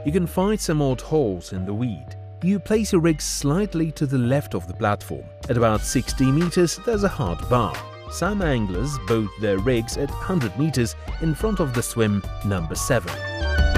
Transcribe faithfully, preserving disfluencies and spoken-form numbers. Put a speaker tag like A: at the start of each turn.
A: you can find some odd holes in the weed. You place your rig slightly to the left of the platform. At about sixty meters, there's a hard bar. Some anglers boat their rigs at one hundred meters in front of the swim number seven.